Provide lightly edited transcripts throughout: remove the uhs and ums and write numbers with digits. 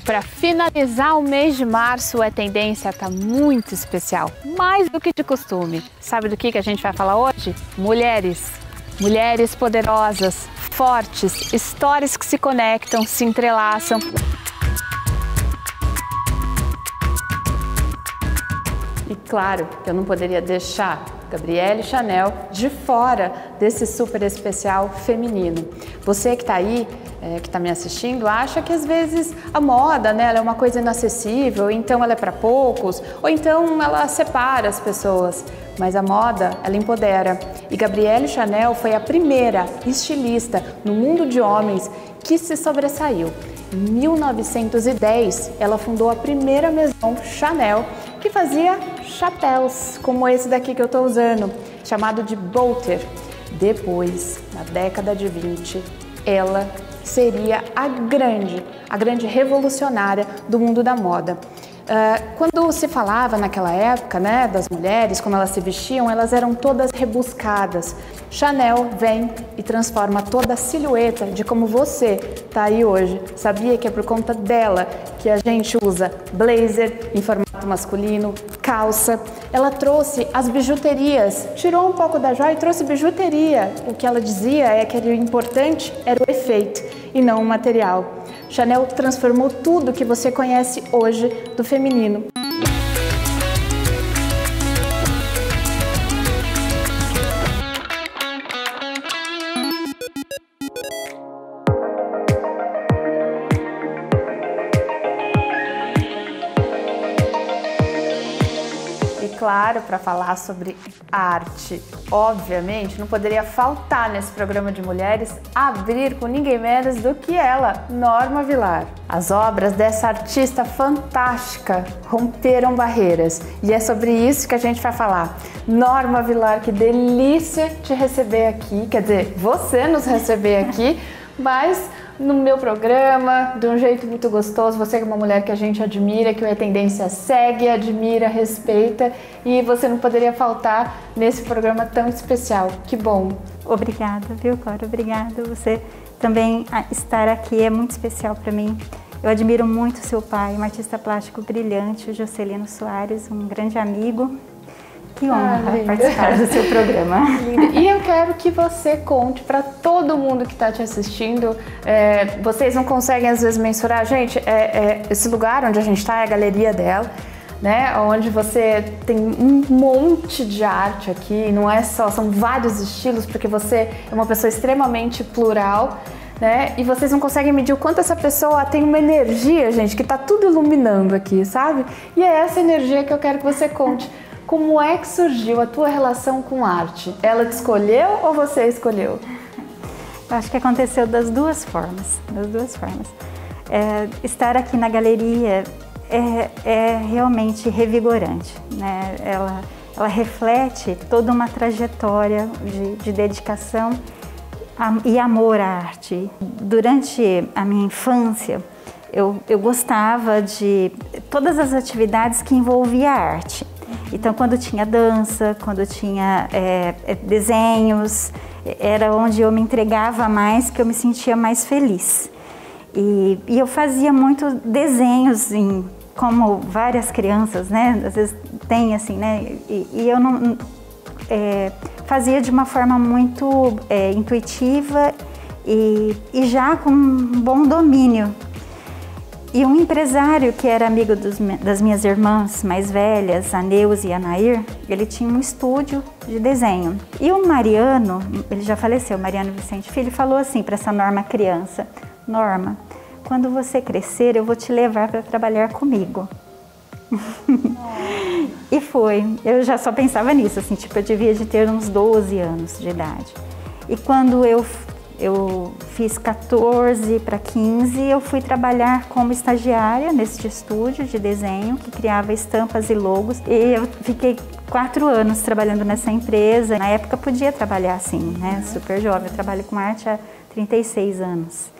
Para finalizar o mês de março, a tendência está muito especial, mais do que de costume. Sabe do que a gente vai falar hoje? Mulheres. Mulheres poderosas, fortes, histórias que se conectam, se entrelaçam. E claro que eu não poderia deixar Gabrielle Chanel de fora desse super especial feminino. Você que está aí, que está me assistindo, acha que às vezes a moda, né, ela é uma coisa inacessível, então ela é para poucos, ou então ela separa as pessoas. Mas a moda, ela empodera. E Gabrielle Chanel foi a primeira estilista no mundo de homens que se sobressaiu. Em 1910, ela fundou a primeira Maison Chanel, que fazia chapéus, como esse daqui que eu estou usando, chamado de Bolter. Depois, na década de 20, ela seria a grande revolucionária do mundo da moda. Quando se falava naquela época, né, das mulheres, como elas se vestiam, elas eram todas rebuscadas. Chanel vem e transforma toda a silhueta de como você está aí hoje. Sabia que é por conta dela que a gente usa blazer em formato masculino, calça. Ela trouxe as bijuterias, tirou um pouco da joia e trouxe bijuteria. O que ela dizia é que o importante era o efeito e não o material. Chanel transformou tudo que você conhece hoje do feminino. Claro, para falar sobre arte, obviamente, não poderia faltar nesse programa de mulheres abrir com ninguém menos do que ela, Norma Vilar. As obras dessa artista fantástica romperam barreiras e é sobre isso que a gente vai falar. Norma Vilar, que delícia te receber aqui, quer dizer, você nos receber aqui, mas no meu programa, de um jeito muito gostoso. Você é uma mulher que a gente admira, que o É Tendência segue, admira, respeita, e você não poderia faltar nesse programa tão especial. Que bom! Obrigada, viu, Cora? Obrigada. Você também estar aqui é muito especial para mim. Eu admiro muito seu pai, um artista plástico brilhante, o Jocelino Soares, um grande amigo. Que honra participar do seu programa. E eu quero que você conte para todo mundo que está te assistindo. Vocês não conseguem às vezes mensurar, gente, esse lugar onde a gente está é a galeria dela, né? Onde você tem um monte de arte aqui, não é só, são vários estilos, porque você é uma pessoa extremamente plural, né? E vocês não conseguem medir o quanto essa pessoa tem uma energia, gente, que está tudo iluminando aqui, sabe? E é essa energia que eu quero que você conte. Como é que surgiu a tua relação com arte? Ela te escolheu ou você escolheu? Eu acho que aconteceu das duas formas. Estar aqui na galeria é realmente revigorante, né? Ela reflete toda uma trajetória de dedicação e amor à arte. Durante a minha infância, eu gostava de todas as atividades que envolviam a arte. Então, quando tinha dança, quando tinha desenhos, era onde eu me entregava mais, que eu me sentia mais feliz. E eu fazia muito desenhos, como várias crianças, né? Às vezes tem assim, né? E eu não fazia de uma forma muito intuitiva e já com um bom domínio. E um empresário que era amigo das minhas irmãs mais velhas, a Neuza e a Nair, ele tinha um estúdio de desenho. E o Mariano, ele já faleceu, Mariano Vicente Filho, falou assim para essa Norma criança: Norma, quando você crescer, eu vou te levar para trabalhar comigo. E foi. Eu já só pensava nisso, assim, tipo, eu devia de ter uns 12 anos de idade. E quando eu fiz 14 para 15, eu fui trabalhar como estagiária nesse estúdio de desenho que criava estampas e logos. E eu fiquei 4 anos trabalhando nessa empresa. Na época podia trabalhar assim, né? Super jovem. Eu trabalho com arte há 36 anos.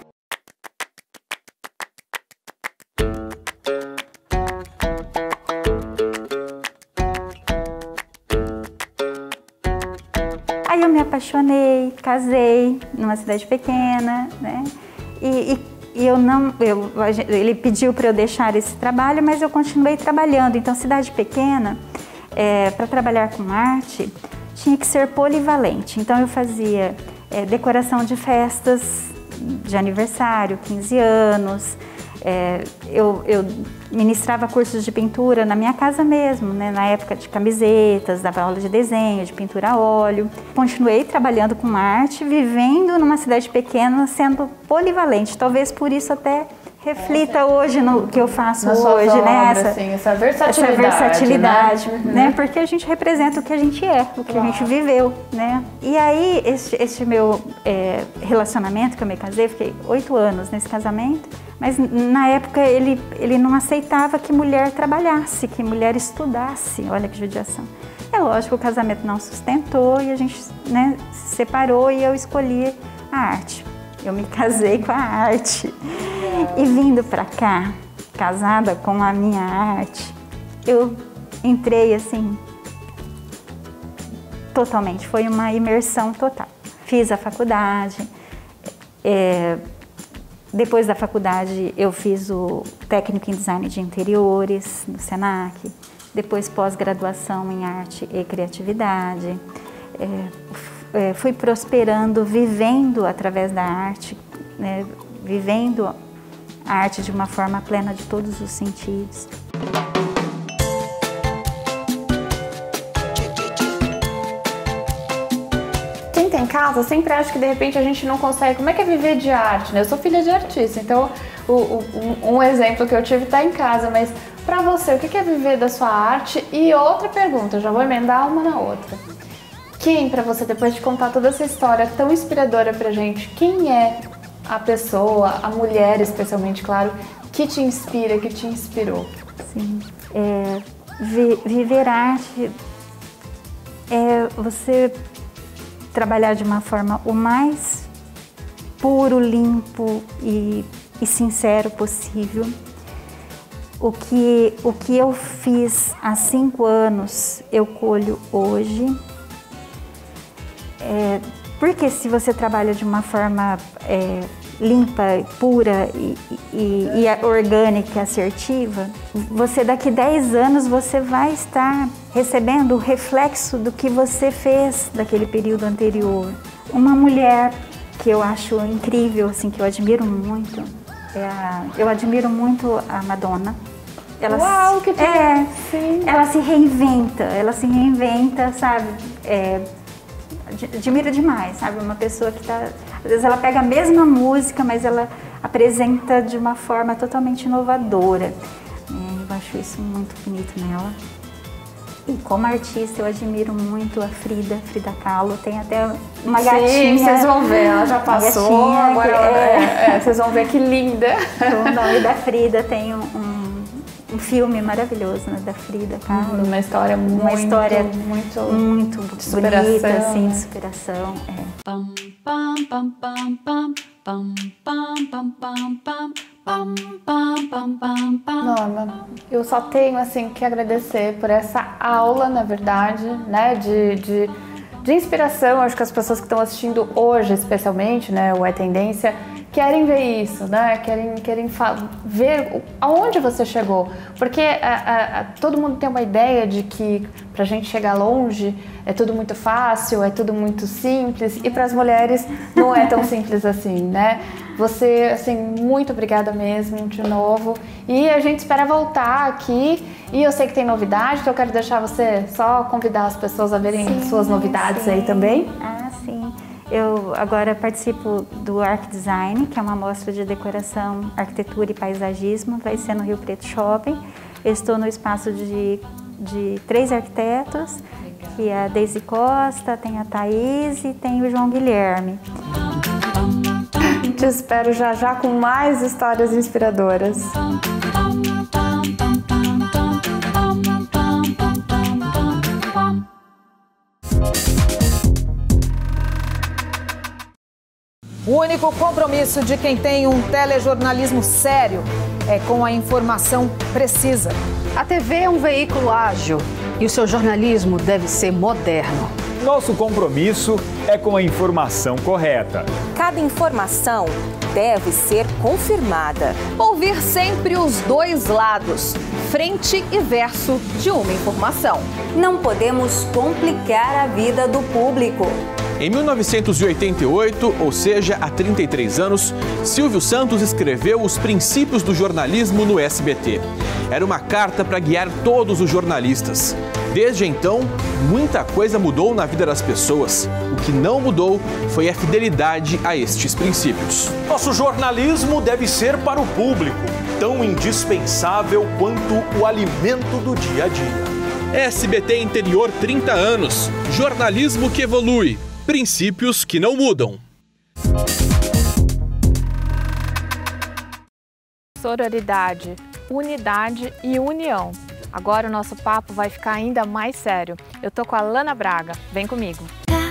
eu me apaixonei, casei numa cidade pequena, né? ele pediu para eu deixar esse trabalho, mas eu continuei trabalhando. Então, cidade pequena, para trabalhar com arte, tinha que ser polivalente. Então, eu fazia decoração de festas de aniversário, 15 anos. Eu ministrava cursos de pintura na minha casa mesmo, né? Na época de camisetas, dava aula de desenho, de pintura a óleo. Continuei trabalhando com arte, vivendo numa cidade pequena, sendo polivalente. Talvez por isso até reflita hoje no que eu faço hoje, né? Essa versatilidade, né? Porque a gente representa o que a gente é, o que a gente viveu, né? E aí, esse meu relacionamento que eu me casei, fiquei 8 anos nesse casamento, mas na época ele não aceitava que mulher trabalhasse, que mulher estudasse. Olha que judiação. É lógico, o casamento não sustentou e a gente, né, se separou e eu escolhi a arte. Eu me casei com a arte. E vindo pra cá, casada com a minha arte, eu entrei assim, totalmente, foi uma imersão total. Fiz a faculdade, depois da faculdade eu fiz o técnico em design de interiores no Senac, depois pós-graduação em arte e criatividade. Fui prosperando, vivendo através da arte, né, vivendo a arte de uma forma plena de todos os sentidos. Quem tem casa sempre acha que de repente a gente não consegue. Como é que é viver de arte, né? Eu sou filha de artista, então um exemplo que eu tive está em casa, mas para você, o que é viver da sua arte? E outra pergunta, eu já vou emendar uma na outra. Quem, para você, depois de contar toda essa história tão inspiradora pra gente, quem é a pessoa, a mulher especialmente, claro, que te inspira, que te inspirou? Sim, viver arte é você trabalhar de uma forma o mais puro, limpo e sincero possível. O que eu fiz há 5 anos, eu colho hoje. Porque se você trabalha de uma forma limpa, pura e orgânica, assertiva, você daqui 10 anos você vai estar recebendo o reflexo do que você fez daquele período anterior. Uma mulher que eu acho incrível, assim, que eu admiro muito, eu admiro muito a Madonna. Uau, que sim. Ela se reinventa, sabe? Admiro demais, sabe? Uma pessoa que às vezes ela pega a mesma música, mas ela apresenta de uma forma totalmente inovadora. Eu acho isso muito bonito nela. E como artista eu admiro muito a Frida Kahlo. Tem até uma gatinha. Sim, vocês vão ver, ela já passou, agora vocês vão ver que linda. O nome da Frida tem um filme maravilhoso, né, da Frida Kahlo. Uma história muito bonita, assim, de superação. Norma, eu só tenho assim que agradecer por essa aula, na verdade, né, de inspiração. Acho que as pessoas que estão assistindo hoje, especialmente, né, o É Tendência, querem ver isso, né? Querem ver aonde você chegou, porque todo mundo tem uma ideia de que pra gente chegar longe é tudo muito fácil, é tudo muito simples, e para as mulheres não é tão simples assim, né? Você, assim, muito obrigada mesmo, de novo, e a gente espera voltar aqui, e eu sei que tem novidade, então eu quero deixar você só convidar as pessoas a verem suas novidades aí também. Sim. Eu agora participo do Arc Design, que é uma mostra de decoração, arquitetura e paisagismo, vai ser no Rio Preto Shopping. Eu estou no espaço de 3 arquitetos, que é a Deise Costa, tem a Thaís e tem o João Guilherme. Te espero já com mais histórias inspiradoras. O único compromisso de quem tem um telejornalismo sério é com a informação precisa. A TV é um veículo ágil e o seu jornalismo deve ser moderno. Nosso compromisso é com a informação correta. Cada informação deve ser confirmada. Ouvir sempre os dois lados, frente e verso de uma informação. Não podemos complicar a vida do público. Em 1988, ou seja, há 33 anos, Silvio Santos escreveu Os Princípios do Jornalismo no SBT. Era uma carta para guiar todos os jornalistas. Desde então, muita coisa mudou na vida das pessoas. O que não mudou foi a fidelidade a estes princípios. Nosso jornalismo deve ser para o público, tão indispensável quanto o alimento do dia a dia. SBT Interior 30 anos. Jornalismo que evolui. Princípios que não mudam. Sororidade, unidade e união. Agora o nosso papo vai ficar ainda mais sério. Eu tô com a Lana Braga. Vem comigo.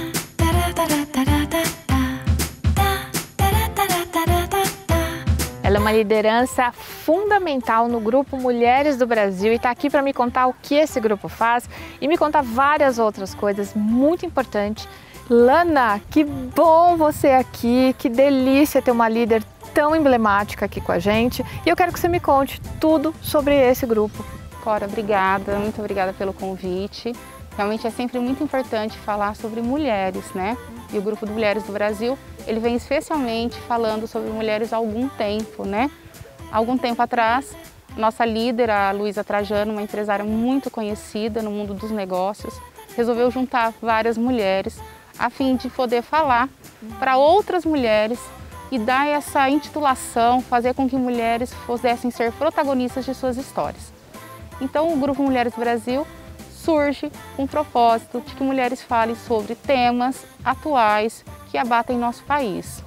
Ela é uma liderança fundamental no Grupo Mulheres do Brasil e está aqui para me contar o que esse grupo faz e me contar várias outras coisas muito importantes. Lana, que bom você aqui, que delícia ter uma líder tão emblemática aqui com a gente. E eu quero que você me conte tudo sobre esse grupo. Cora, obrigada, muito obrigada pelo convite. Realmente é sempre muito importante falar sobre mulheres, né? E o Grupo de Mulheres do Brasil, ele vem especialmente falando sobre mulheres há algum tempo, né? Há algum tempo atrás, nossa líder, a Luísa Trajano, uma empresária muito conhecida no mundo dos negócios, resolveu juntar várias mulheres a fim de poder falar para outras mulheres e dar essa intitulação, fazer com que mulheres pudessem ser protagonistas de suas histórias. Então, o Grupo Mulheres do Brasil surge com o propósito de que mulheres falem sobre temas atuais que abatem nosso país.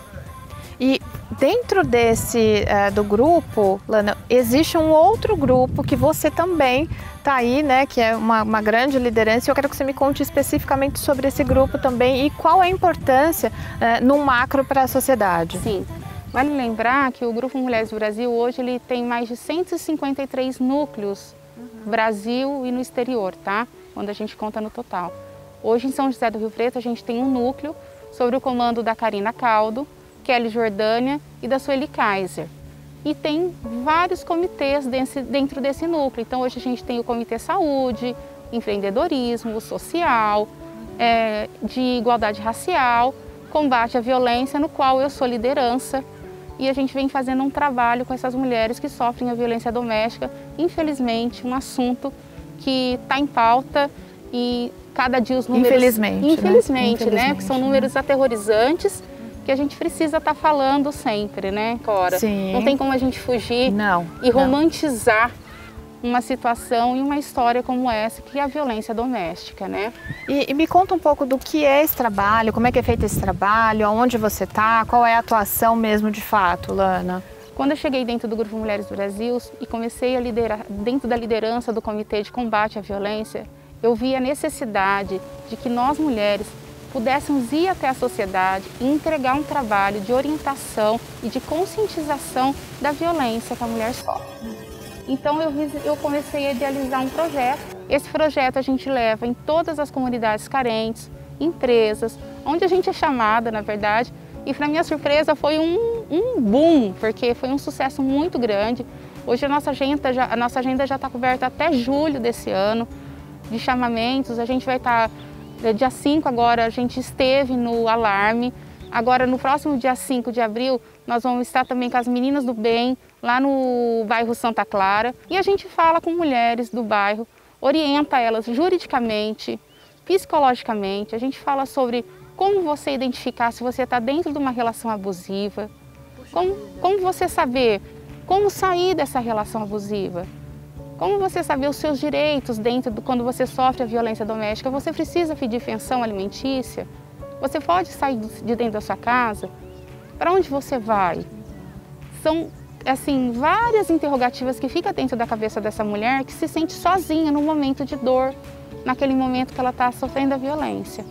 E dentro desse do grupo, Lana, existe um outro grupo que você também está aí, né, que é uma grande liderança. Eu quero que você me conte especificamente sobre esse grupo também e qual é a importância no macro para a sociedade. Sim, vale lembrar que o Grupo Mulheres do Brasil hoje ele tem mais de 153 núcleos no Brasil e no exterior, tá? Quando a gente conta no total. Hoje em São José do Rio Preto a gente tem um núcleo sobre o comando da Karina Caldo, Kelly Jordânia e da Sueli Kaiser. E tem vários comitês dentro desse núcleo. Então hoje a gente tem o Comitê Saúde, Empreendedorismo, Social, de Igualdade Racial, Combate à Violência, no qual eu sou liderança. E a gente vem fazendo um trabalho com essas mulheres que sofrem a violência doméstica. Infelizmente, um assunto que está em pauta e cada dia os números... Infelizmente, né? Porque são números aterrorizantes que a gente precisa estar falando sempre, né, Cora? Sim. Não tem como a gente fugir e romantizar uma situação e uma história como essa, que é a violência doméstica, né? E me conta um pouco do que é esse trabalho, como é que é feito esse trabalho, aonde você está, qual é a atuação mesmo de fato, Lana? Quando eu cheguei dentro do Grupo Mulheres do Brasil e comecei a liderar dentro da liderança do Comitê de Combate à Violência, eu vi a necessidade de que nós mulheres pudéssemos ir até a sociedade e entregar um trabalho de orientação e de conscientização da violência que a mulher sofre. Então eu comecei a idealizar um projeto. Esse projeto a gente leva em todas as comunidades carentes, empresas, onde a gente é chamada, na verdade. E para minha surpresa foi um boom, porque foi um sucesso muito grande. Hoje a nossa agenda já está coberta até julho desse ano, de chamamentos. A gente vai estar... Dia 5 agora a gente esteve no Alarme, agora no próximo dia 5 de abril nós vamos estar também com as Meninas do Bem, lá no bairro Santa Clara. E a gente fala com mulheres do bairro, orienta elas juridicamente, psicologicamente, a gente fala sobre como você identificar se você está dentro de uma relação abusiva, como você saber como sair dessa relação abusiva. Como você saber os seus direitos quando você sofre a violência doméstica? Você precisa pedir pensão alimentícia? Você pode sair de dentro da sua casa? Para onde você vai? São, assim, várias interrogativas que ficam dentro da cabeça dessa mulher que se sente sozinha no momento de dor, naquele momento que ela está sofrendo a violência.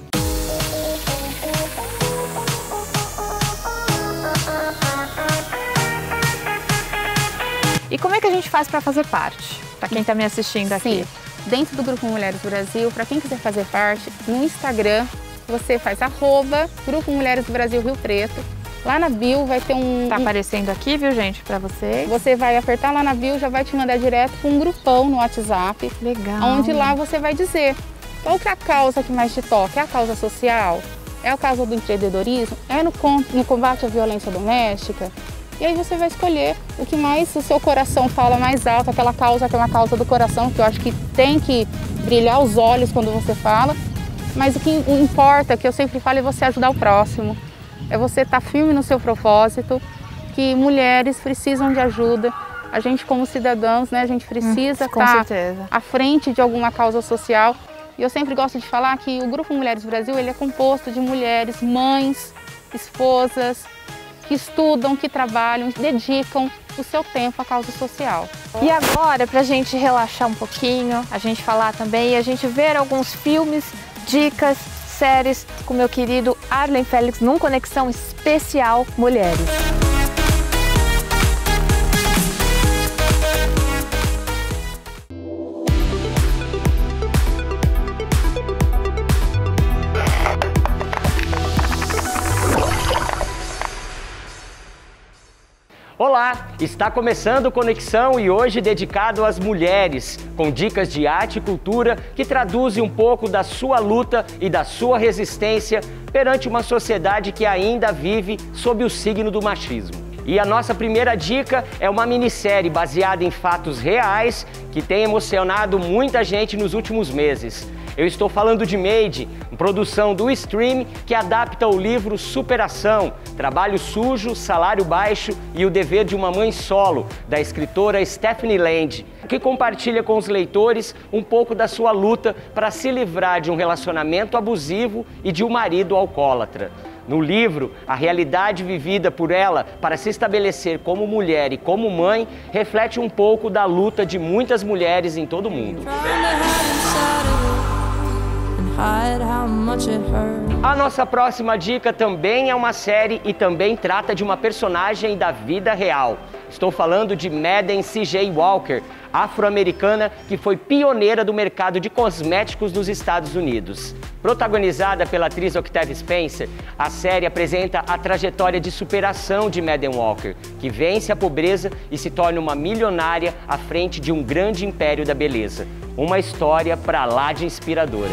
E como é que a gente faz para fazer parte? Para quem está me assistindo aqui. Sim, dentro do Grupo Mulheres do Brasil, para quem quiser fazer parte, no Instagram você faz @Grupo Mulheres do Brasil Rio Preto. Lá na bio vai ter Tá aparecendo aqui, viu, gente, pra vocês. Você vai apertar lá na bio, já vai te mandar direto para um grupão no WhatsApp. Legal. Onde lá você vai dizer qual que é a causa que mais te toca. É a causa social? É a causa do empreendedorismo? É no combate à violência doméstica? E aí você vai escolher o que mais o seu coração fala mais alto, aquela causa que é uma causa do coração, que eu acho que tem que brilhar os olhos quando você fala. Mas o que importa, que eu sempre falo, é você ajudar o próximo. É você estar firme no seu propósito, que mulheres precisam de ajuda. A gente como cidadãos, né, a gente precisa estar à frente de alguma causa social. E eu sempre gosto de falar que o Grupo Mulheres do Brasil ele é composto de mulheres, mães, esposas, que estudam, que trabalham, dedicam o seu tempo à causa social. E agora, para a gente relaxar um pouquinho, a gente falar também e a gente ver alguns filmes, dicas, séries com meu querido Arlen Félix num Conexão Especial Mulheres. Olá, está começando o Conexão e hoje dedicado às mulheres, com dicas de arte e cultura que traduzem um pouco da sua luta e da sua resistência perante uma sociedade que ainda vive sob o signo do machismo. E a nossa primeira dica é uma minissérie baseada em fatos reais que tem emocionado muita gente nos últimos meses. Eu estou falando de Made, produção do Stream, que adapta o livro Superação, Trabalho Sujo, Salário Baixo e o Dever de uma Mãe Solo, da escritora Stephanie Land, que compartilha com os leitores um pouco da sua luta para se livrar de um relacionamento abusivo e de um marido alcoólatra. No livro, a realidade vivida por ela para se estabelecer como mulher e como mãe reflete um pouco da luta de muitas mulheres em todo o mundo. A nossa próxima dica também é uma série e também trata de uma personagem da vida real. Estou falando de Madden C.J. Walker, afro-americana que foi pioneira do mercado de cosméticos dos Estados Unidos. Protagonizada pela atriz Octavia Spencer, a série apresenta a trajetória de superação de Madden Walker, que vence a pobreza e se torna uma milionária à frente de um grande império da beleza. Uma história pra lá de inspiradora.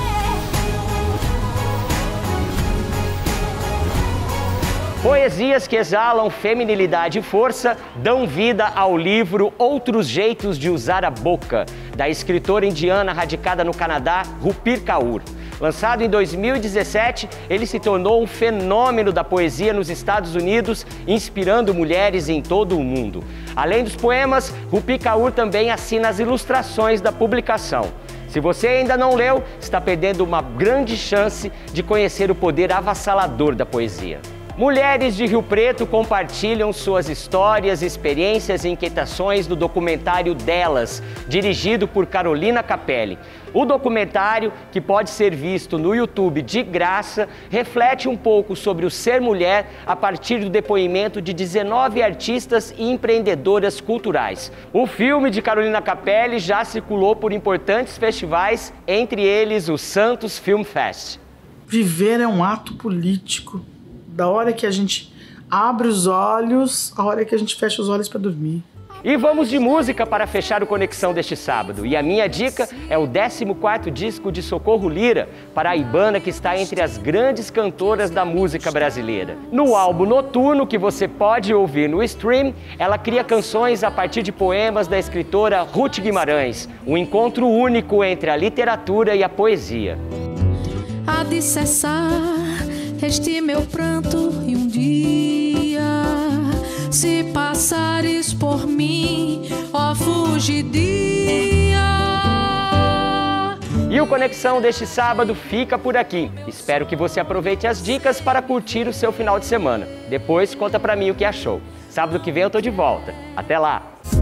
Poesias que exalam feminilidade e força dão vida ao livro Outros Jeitos de Usar a Boca, da escritora indiana radicada no Canadá, Rupir Kaur. Lançado em 2017, ele se tornou um fenômeno da poesia nos Estados Unidos, inspirando mulheres em todo o mundo. Além dos poemas, Rupir Kaur também assina as ilustrações da publicação. Se você ainda não leu, está perdendo uma grande chance de conhecer o poder avassalador da poesia. Mulheres de Rio Preto compartilham suas histórias, experiências e inquietações no documentário Delas, dirigido por Carolina Capelli. O documentário, que pode ser visto no YouTube de graça, reflete um pouco sobre o ser mulher a partir do depoimento de 19 artistas e empreendedoras culturais. O filme de Carolina Capelli já circulou por importantes festivais, entre eles o Santos Film Fest. Viver é um ato político. Da hora que a gente abre os olhos, a hora que a gente fecha os olhos para dormir. E vamos de música para fechar o Conexão deste sábado. E a minha dica é o 14º disco de Socorro Lira, paraibana que está entre as grandes cantoras da música brasileira. No álbum Noturno, que você pode ouvir no Stream, ela cria canções a partir de poemas da escritora Ruth Guimarães, um encontro único entre a literatura e a poesia. Há de cessar este meu pranto e um dia, se passares por mim, ó fugidia. E o Conexão deste sábado fica por aqui. Espero que você aproveite as dicas para curtir o seu final de semana. Depois conta pra mim o que achou. Sábado que vem eu tô de volta. Até lá!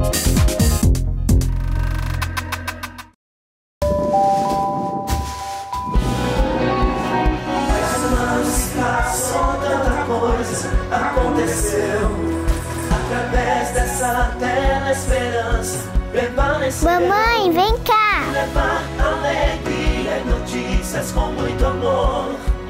Aconteceu através dessa tela esperança. Mamãe, vem cá! Levar alegria e notícias com muito amor.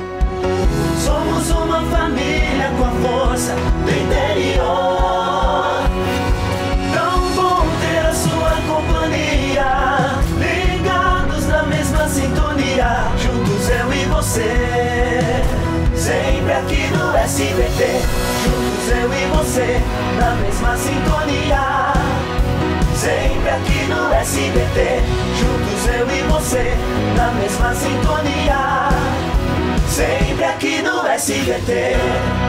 Somos uma família com a força do interior. Tão bom ter a sua companhia, ligados na mesma sintonia, juntos eu e você, sempre aqui no SBT. Juntos eu e você, na mesma sintonia, sempre aqui no SBT. Juntos eu e você, na mesma sintonia, sempre aqui no SBT.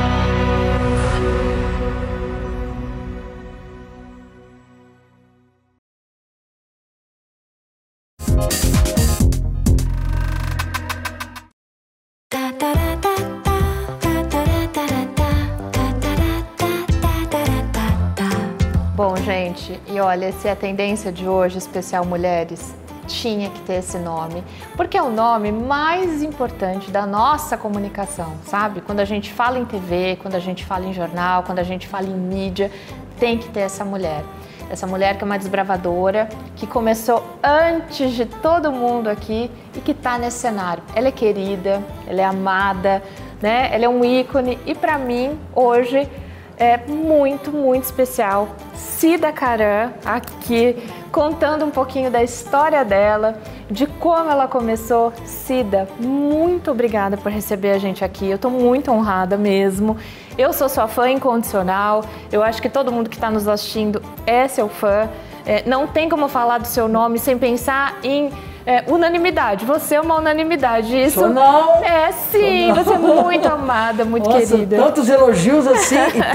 Bom, gente, e olha, se é a tendência de hoje, especial mulheres, tinha que ter esse nome, porque é o nome mais importante da nossa comunicação, sabe? Quando a gente fala em TV, quando a gente fala em jornal, quando a gente fala em mídia, tem que ter essa mulher. Essa mulher que é uma desbravadora, que começou antes de todo mundo aqui e que tá nesse cenário. Ela é querida, ela é amada, né? Ela é um ícone e para mim, hoje, é muito, muito especial. Cida Caram aqui, contando um pouquinho da história dela, de como ela começou. Cida, muito obrigada por receber a gente aqui, eu tô muito honrada mesmo. Eu sou sua fã incondicional, eu acho que todo mundo que está nos assistindo é seu fã. Não tem como falar do seu nome sem pensar em unanimidade. Você é uma unanimidade. Isso Sou não. É sim, você é muito amada, muito Nossa, querida. Tantos elogios assim,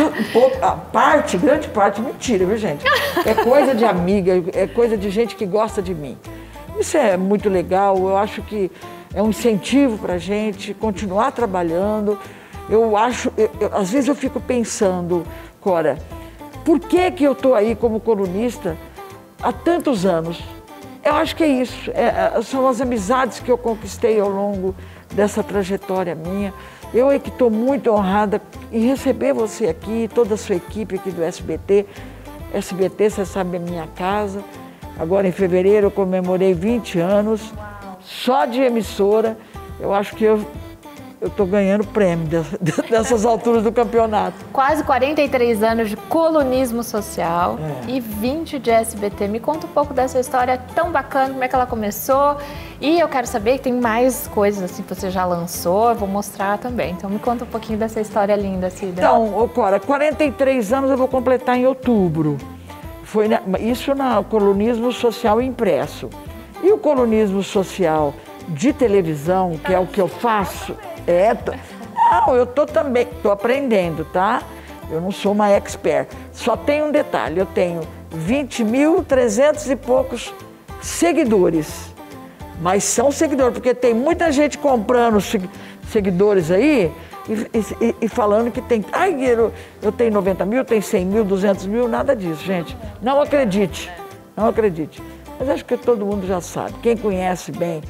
e grande parte, mentira, viu, gente? É coisa de amiga, é coisa de gente que gosta de mim. Isso é muito legal, eu acho que é um incentivo pra gente continuar trabalhando. Eu acho, às vezes eu fico pensando, Cora, por que eu tô aí como colunista há tantos anos? Eu acho que é isso, são as amizades que eu conquistei ao longo dessa trajetória minha. Eu é que estou muito honrada em receber você aqui, toda a sua equipe aqui do SBT. SBT, você sabe, é minha casa. Agora em fevereiro eu comemorei 20 anos, só de emissora. Eu acho que eu estou ganhando prêmio dessas alturas do campeonato. Quase 43 anos de colunismo social e 20 de SBT. Me conta um pouco dessa história tão bacana, como é que ela começou. E eu quero saber que tem mais coisas assim que você já lançou, eu vou mostrar também. Então me conta um pouquinho dessa história linda, Cida. Então, Cora, 43 anos eu vou completar em outubro. Foi isso no colunismo social impresso. E o colunismo social de televisão, que é o que eu faço, não, eu também, estou aprendendo, tá? Eu não sou uma expert. Só tem um detalhe, eu tenho 20.300 e poucos seguidores. Mas são seguidores, porque tem muita gente comprando seguidores aí e falando que tem... Ai, eu tenho 90 mil, tenho 100 mil, 200 mil, nada disso, gente. Não acredite, não acredite. Mas acho que todo mundo já sabe. Quem conhece bem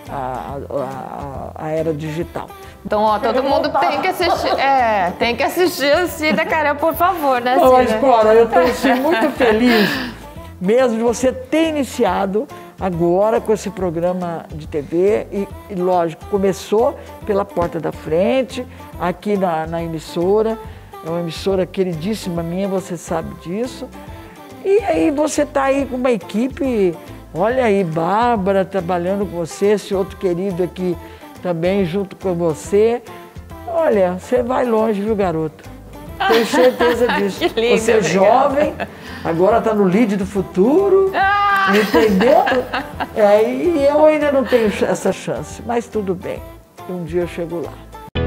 a era digital. Então, ó, todo mundo tem que assistir. Tem que assistir a Cida Caram, por favor, né, Cida? Mas, Cora, eu estou assim, muito feliz mesmo de você ter iniciado agora com esse programa de TV e lógico, começou pela porta da frente, aqui na emissora. É uma emissora queridíssima minha, você sabe disso. E aí você está aí com uma equipe. Olha aí, Bárbara trabalhando com você, esse outro querido aqui também junto com você. Olha, você vai longe, viu, garota? Tenho certeza disso. Que lindo, você é jovem, agora está no lead do futuro, entendeu? E eu ainda não tenho essa chance, mas tudo bem. Um dia eu chego lá.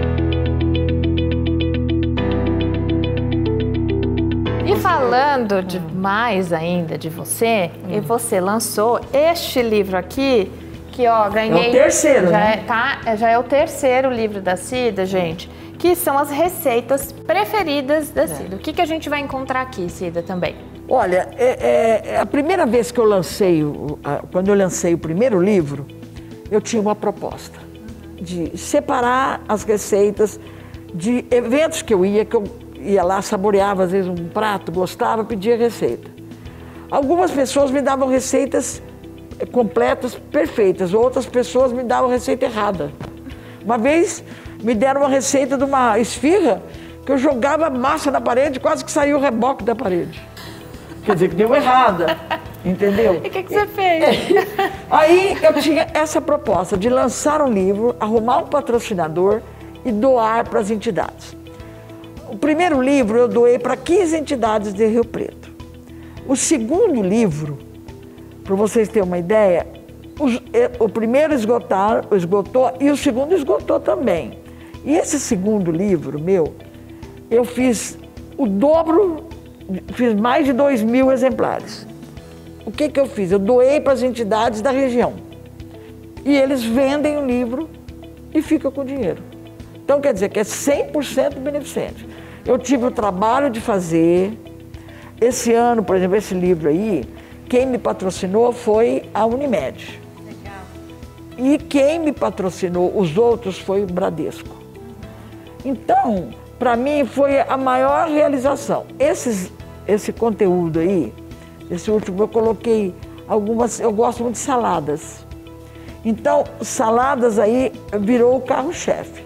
E falando de mais ainda de você, e você lançou este livro aqui, que ó, ganhei... É o terceiro, né? Já é o terceiro livro da Cida, gente, que são as receitas preferidas da Cida. O que a gente vai encontrar aqui, Cida, também? Olha, a primeira vez que eu lancei, quando eu lancei o primeiro livro, eu tinha uma proposta de separar as receitas de eventos que eu ia lá, saboreava às vezes um prato, gostava, pedia receita. Algumas pessoas me davam receitas completas, perfeitas, outras pessoas me davam receita errada. Uma vez Me deram uma receita de uma esfirra que eu jogava massa na parede, quase que saiu o reboque da parede. Quer dizer, que deu errada, entendeu? E o que você fez? Aí eu tinha essa proposta de lançar um livro, arrumar um patrocinador e doar para as entidades. O primeiro livro eu doei para 15 entidades de Rio Preto. O segundo livro, para vocês terem uma ideia, o primeiro esgotou e o segundo esgotou também. E esse segundo livro meu, eu fiz o dobro, fiz mais de 2.000 exemplares. O que eu fiz? Eu doei para as entidades da região. E eles vendem o livro e ficam com o dinheiro. Então quer dizer que é 100% beneficente. Eu tive o trabalho de fazer. Esse ano, por exemplo, esse livro aí, quem me patrocinou foi a Unimed. Legal. E quem me patrocinou, os outros, foi o Bradesco. Então, para mim, foi a maior realização. Esse conteúdo aí, esse último, eu coloquei algumas, eu gosto muito de saladas. Então, saladas aí virou o carro-chefe.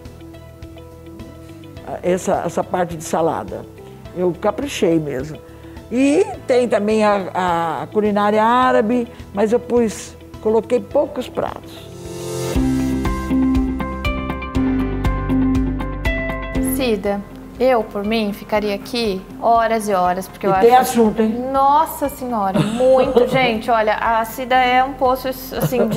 Essa parte de salada. Eu caprichei mesmo. E tem também a culinária árabe, mas eu coloquei poucos pratos. Cida, eu, por mim, ficaria aqui horas e horas, porque eu acho... tem assunto, hein? Nossa Senhora, muito. Gente, olha, a Cida é um poço, assim,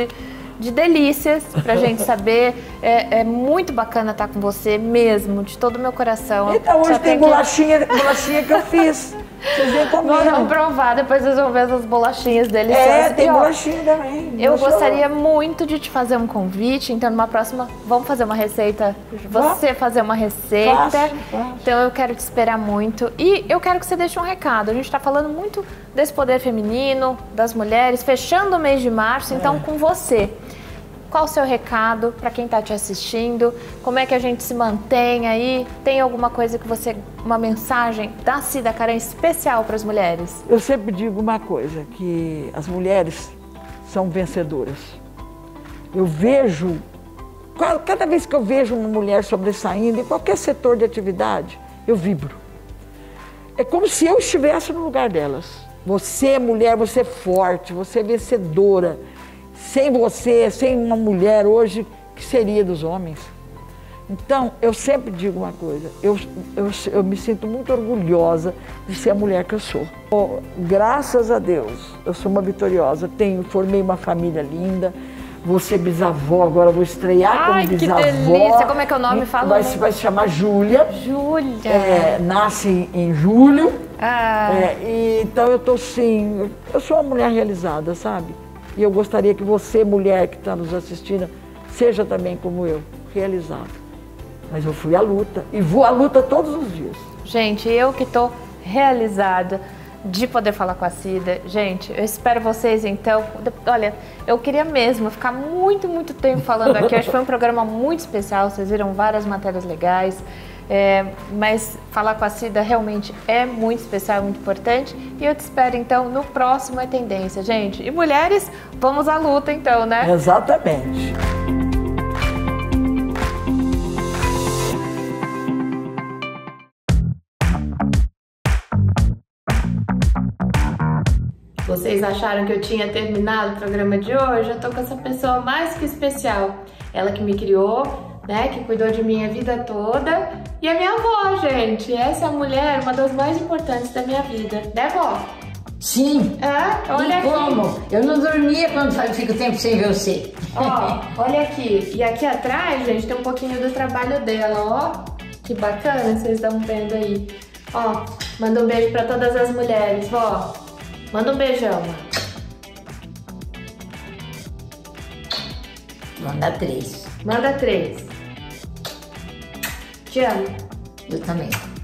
de delícias pra gente saber. É muito bacana estar com você mesmo, de todo o meu coração. Então, hoje tem bolachinha que eu fiz. Vocês vêm comer. Vamos provar, depois vocês vão ver essas bolachinhas deliciosas. Tem bolachinha também. Eu gostaria muito de te fazer um convite, então numa próxima vamos fazer uma receita, você fazer uma receita. Faço. Então eu quero te esperar muito e eu quero que você deixe um recado. A gente está falando muito desse poder feminino, das mulheres, fechando o mês de março, então com você. Qual o seu recado para quem está te assistindo? Como é que a gente se mantém aí? Tem alguma coisa que você, uma mensagem da Cida Caran especial para as mulheres? Eu sempre digo uma coisa, que as mulheres são vencedoras. Eu vejo, cada vez que eu vejo uma mulher sobressaindo em qualquer setor de atividade, eu vibro. É como se eu estivesse no lugar delas. Você é mulher, você é forte, você é vencedora. Sem você, sem uma mulher hoje, que seria dos homens? Então, eu sempre digo uma coisa, eu me sinto muito orgulhosa de ser a mulher que eu sou. Graças a Deus, eu sou uma vitoriosa, formei uma família linda, vou ser bisavó, agora vou estrear como bisavó. Ai, que delícia! Como é que é o nome? Fala. Vai se chamar Júlia. Júlia. Nasce em julho. Ah. Então eu tô sim, eu sou uma mulher realizada, sabe? E eu gostaria que você, mulher que está nos assistindo, seja também como eu, realizada. Mas eu fui à luta e vou à luta todos os dias. Gente, eu que estou realizada de poder falar com a Cida. Gente, eu espero vocês então. Olha, eu queria mesmo ficar muito tempo falando aqui. Acho que foi um programa muito especial, vocês viram várias matérias legais. Mas falar com a Cida realmente é muito especial, muito importante. E eu te espero então no próximo É Tendência, gente. E mulheres, vamos à luta então, né? Exatamente. Vocês acharam que eu tinha terminado o programa de hoje? Eu tô com essa pessoa mais que especial. Ela que me criou, né, que cuidou de mim a vida toda. E a minha avó, gente. Essa mulher, uma das mais importantes da minha vida. Né, vó? Sim. Olha e como? Aqui. Eu não dormia quando fico tempo sem ver você. Ó, olha aqui. E aqui atrás, gente, tem um pouquinho do trabalho dela, ó. Que bacana, vocês estão vendo aí. Ó, manda um beijo pra todas as mulheres, vó. Manda um beijão. Manda 3. Manda 3. Te amo. Eu também.